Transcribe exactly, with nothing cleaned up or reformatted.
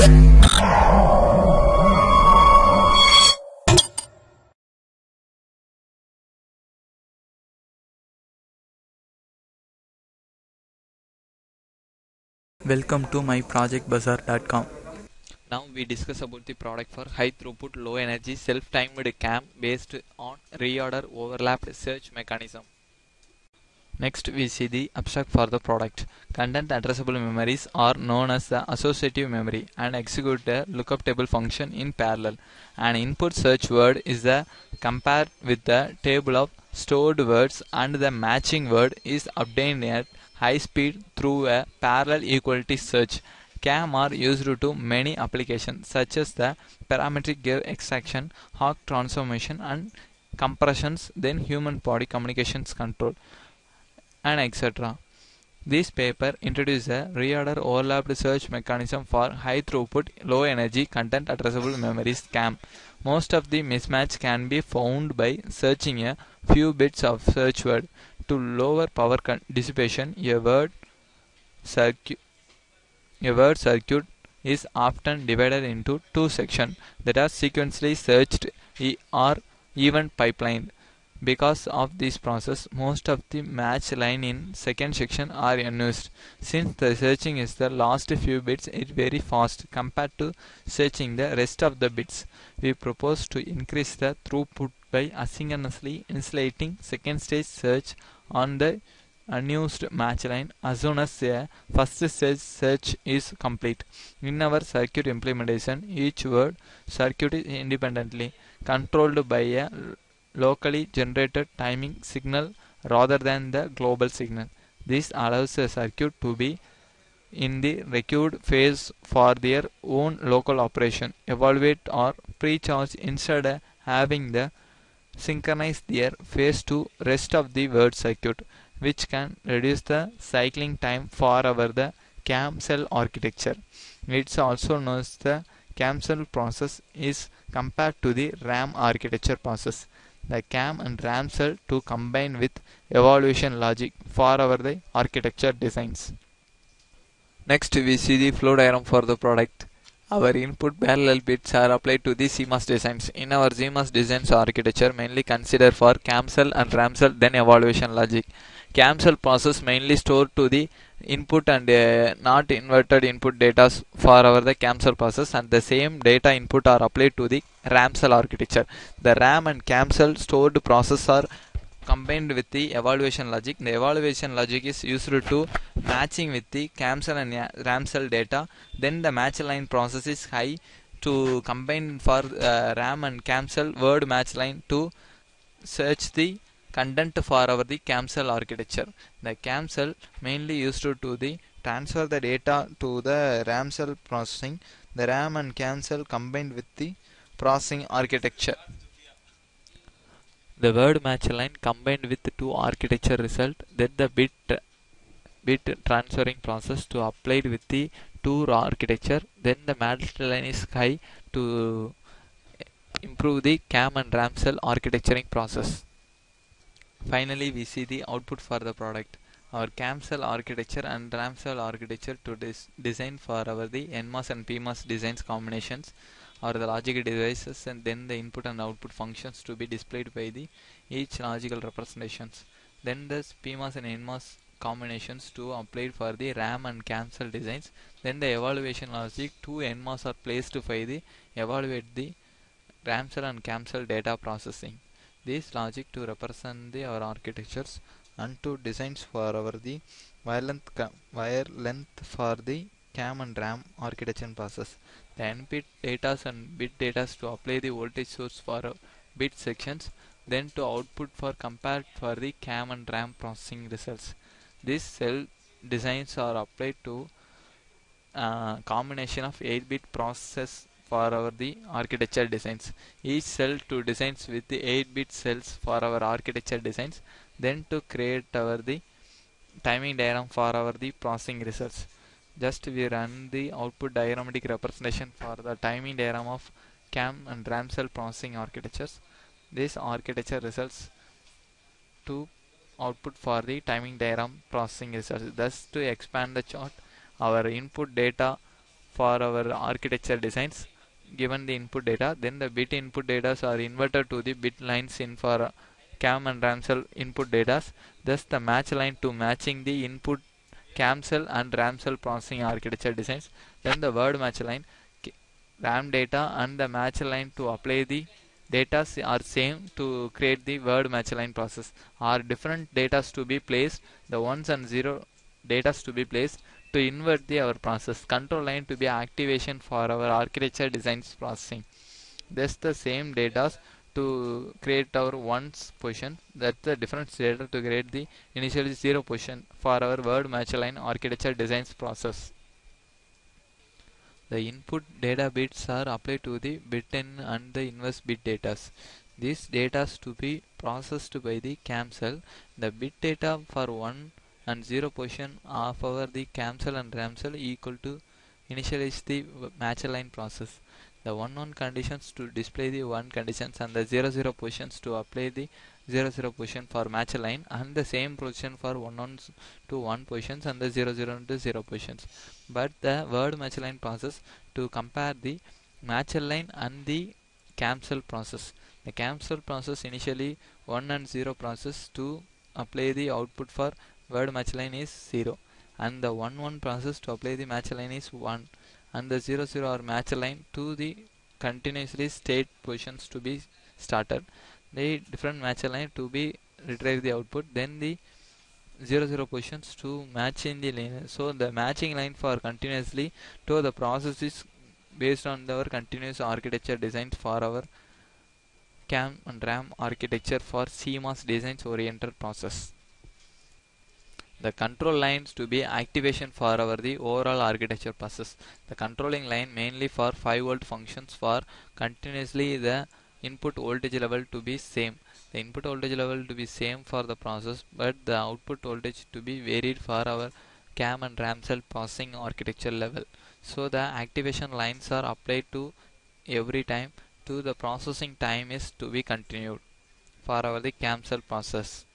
Welcome to my project bazaar dot com. Now we discuss about the product for high throughput low energy self-timed cam based on reorder overlapped search mechanism. Next we see the abstract for the product. Content addressable memories are known as the associative memory and execute a lookup table function in parallel. An input search word is the compared with the table of stored words and the matching word is obtained at high speed through a parallel equality search. CAM are used to many applications such as the parametric gear extraction, Hawk transformation and compressions, then human body communications control, and et cetera. This paper introduces a reorder overlapped search mechanism for high throughput, low energy content addressable memories CAM. Most of the mismatch can be found by searching a few bits of search word. To lower power dissipation, a word circuit a word circuit is often divided into two sections that are sequentially searched or event pipelined. Because of this process, most of the match line in second section are unused. Since the searching is the last few bits, it very fast compared to searching the rest of the bits. We propose to increase the throughput by asynchronously insulating second stage search on the unused match line as soon as the first stage search is complete. In our circuit implementation, each word circuit is independently controlled by a locally generated timing signal rather than the global signal. This allows a circuit to be in the required phase for their own local operation, evaluate or pre-charge instead of having the synchronize their phase to rest of the word circuit, which can reduce the cycling time for our the CAM cell architecture. It's also known as the CAM cell process is compared to the RAM architecture process. The CAM and RAM cell to combine with evaluation logic for our the architecture designs. Next we see the flow diagram for the product. Our input parallel bits are applied to the C MOS designs. In our C MOS designs architecture mainly consider for CAM cell and RAM cell then evaluation logic. CAM cell process mainly store to the input and uh, not inverted input data for our the CAM cell process, and the same data input are applied to the RAM cell architecture. The RAM and CAM cell stored process are combined with the evaluation logic. The evaluation logic is used to matching with the CAM cell and RAM cell data. Then the match line process is high to combine for uh, RAM and CAM cell word match line to search the content for our the CAM cell architecture. The CAM cell mainly used to, to the transfer the data to the RAM cell processing. The RAM and CAM cell combined with the processing architecture. The word match line combined with two architecture result, then the bit bit transferring process to applied with the two architecture, then the match line is high to improve the CAM and RAM cell architecturing process. Finally, we see the output for the product. Our CAM cell architecture and RAM cell architecture to des design for our the N MOS and P MOS designs combinations or the logic devices, and then the input and output functions to be displayed by the each logical representations. Then the P MOS and N MOS combinations to applied for the RAM and CAM cell designs. Then the evaluation logic two N MOS are placed by the evaluate the RAM cell and CAM cell data processing. This logic to represent the our architectures and to designs for our the wire length wire length for the CAM and RAM architecture process. The N bit data and bit data to apply the voltage source for uh, bit sections, then to output for compared for the CAM and RAM processing results. These cell designs are applied to uh, combination of eight bit process for our the architecture designs. Each cell to designs with the eight bit cells for our architecture designs, then to create our the timing diagram for our the processing results. Just we run the output diagrammatic representation for the timing diagram of CAM and RAM cell processing architectures. This architecture results to output for the timing diagram processing results. Thus, to expand the chart, our input data for our architecture designs given the input data. Then the bit input data are inverted to the bit lines in for cam and ram cell input data. Thus the match line to matching the input cam cell and ram cell processing architecture designs. Then the word match line, ram data and the match line to apply the data are same to create the word match line process. Are different data to be placed, the ones and zero data to be placed to invert the our process. Control line to be activation for our architecture designs processing. Thus the same data to create our ones position, that's the different data to create the initially zero position for our word match line architecture designs process. The input data bits are applied to the bit in and the inverse bit data. These data to be processed by the cam cell. The bit data for one and zero position of our the cam cell and ram cell equal to initialize the match line process. The one one conditions to display the one conditions and the zero zero positions to apply the zero zero position for match line, and the same position for one one to one positions and the zero zero to zero positions. But the word match line process to compare the match line and the cam cell process. The cam cell process initially one and zero process to apply the output for word match line is zero, and the one one process to apply the match line is one, and the zero zero or match line to the continuously state positions to be started. The different match line to be retrieve the output, then the zero zero positions to match in the line. So the matching line for continuously to the process is based on our continuous architecture designs for our cam and ram architecture for C M O S designs oriented process. The control lines to be activation for our the overall architecture process. The controlling line mainly for five volt functions for continuously the input voltage level to be same. The input voltage level to be same for the process, but the output voltage to be varied for our cam and ram cell processing architecture level. So the activation lines are applied to every time to the processing time is to be continued for our the cam cell process.